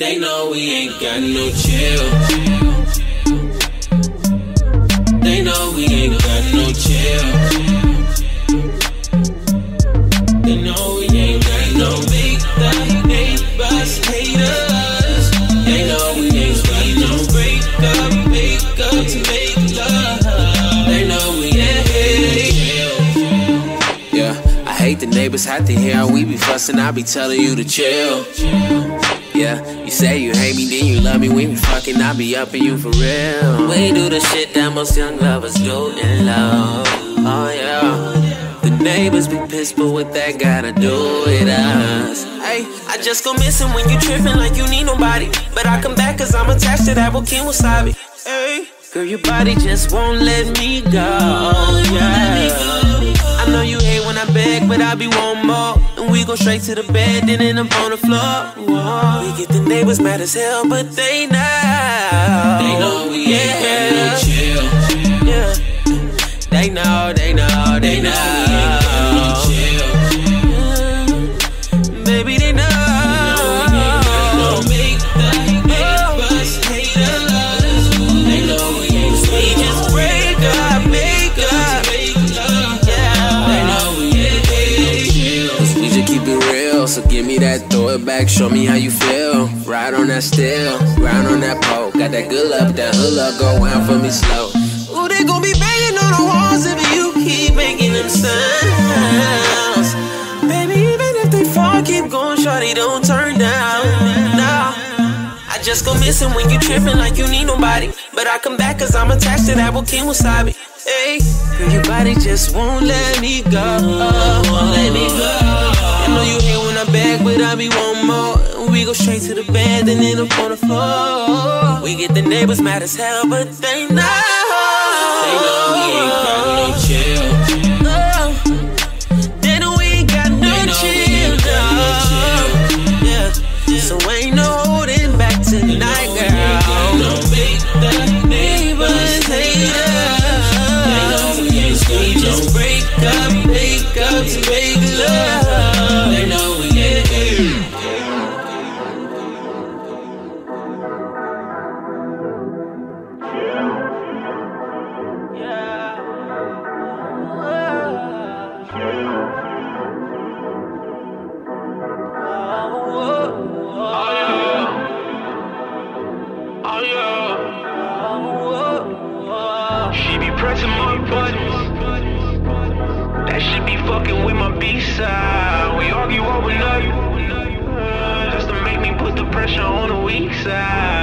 They know we ain't got no chill. They know we ain't got no chill. They know we ain't got no make the neighbors hate us. They know we ain't got no break up to make love. They know we ain't chill. Yeah, I hate the neighbors have to hear how we be fussing. I be telling you to chill. Yeah, you say you hate me, then you love me. When we fucking, I be upping you for real. We do the shit that most young lovers do in love. Oh yeah. The neighbors be pissed, but what that gotta do with us? Hey, I just go missing when you tripping like you need nobody. But I come back cause I'm attached to that Bokin Wasabi. Hey, girl, your body just won't let me go. Yeah. I know you hate when I beg, but I be wanting more. And we go straight to the bed, then end up on the floor. Whoa. We get the neighbors mad as hell, but they know. They know we ain't got no chill. Yeah. They know, they know, they know. Baby, they know. Make the neighbors hate us. They know we ain't. We just break up, make up. So give me that, throw it back, show me how you feel. Ride on that steel, grind on that pole. Got that good love, that hood love, go out for me slow. Ooh, they gon' be banging on the walls if you keep making them sounds. Baby, even if they fall, keep going, shawty, don't turn down. Nah, I just go missing when you tripping like you need nobody. But I come back cause I'm attached to that Bokin Wasabi. Hey, girl, your body just won't let me go. Won't let me go. I know you hate when I beg, but I be wanting more. We go straight to the bed, then end up on the floor. We get the neighbors mad as hell, but they know. They know we ain't got no chill. They know we ain't got no chill. Yeah. So ain't no holding back tonight, girl. No make the neighbors hate us. They know we ain't got no just break up to make love. They know we ain't She be pressing my buttons. That shit be fucking with my B-side. We argue over nothing, just to make me put the pressure on the weak side.